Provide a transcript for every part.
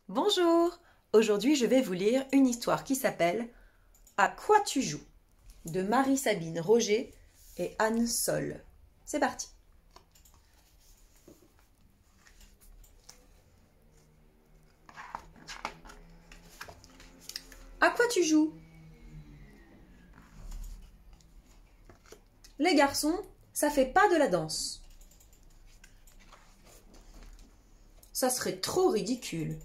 Bonjour! Aujourd'hui, je vais vous lire une histoire qui s'appelle « À quoi tu joues ?» de Marie-Sabine Roger et Anne Sol. C'est parti! À quoi tu joues? Les garçons, ça fait pas de la danse. Ça serait trop ridicule.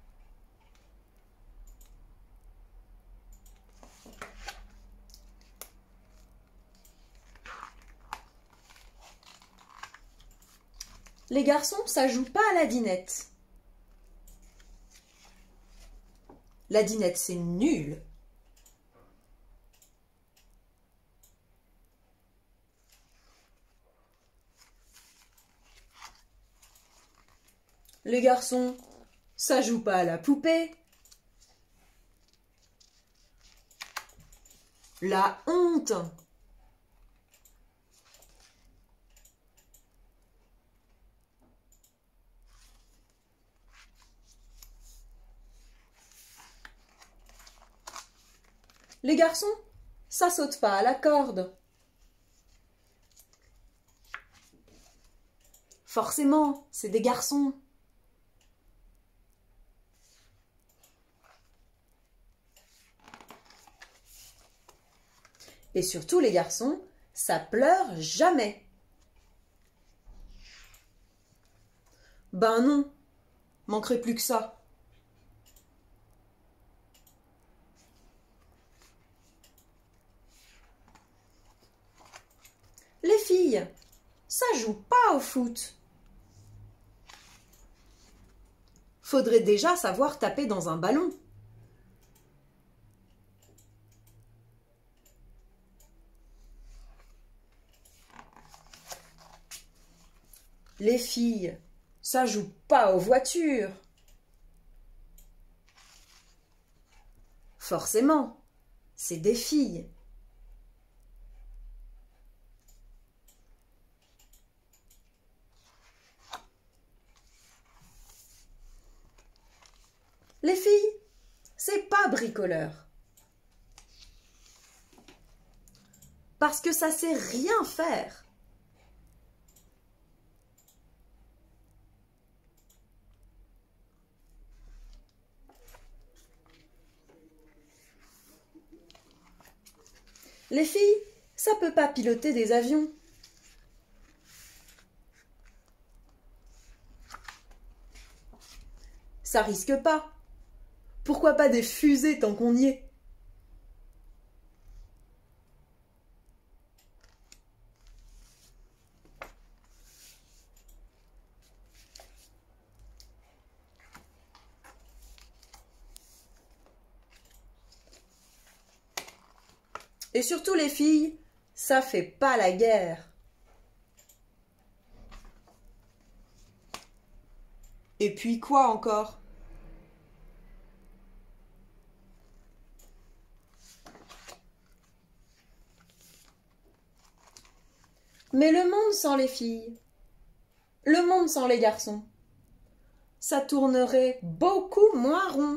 Les garçons, ça joue pas à la dinette. La dinette, c'est nul. Les garçons, ça joue pas à la poupée. La honte! Les garçons, ça saute pas à la corde. Forcément, c'est des garçons. Et surtout les garçons, ça pleure jamais. Ben non, manquerait plus que ça. Les filles, ça joue pas au foot. Faudrait déjà savoir taper dans un ballon. Les filles, ça joue pas aux voitures. Forcément, c'est des filles. Les filles, c'est pas bricoleur. Parce que ça sait rien faire. Les filles, ça peut pas piloter des avions. Ça risque pas. Pourquoi pas des fusées tant qu'on y est? Et surtout les filles, ça fait pas la guerre. Et puis quoi encore? Mais le monde sans les filles, le monde sans les garçons, ça tournerait beaucoup moins rond.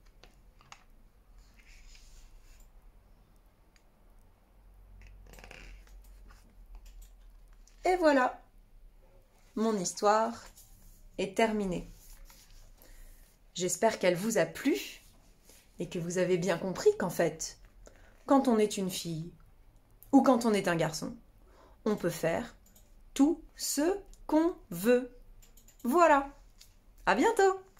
Et voilà, mon histoire est terminée. J'espère qu'elle vous a plu et que vous avez bien compris qu'en fait, quand on est une fille ou quand on est un garçon, on peut faire tout ce qu'on veut. Voilà, à bientôt!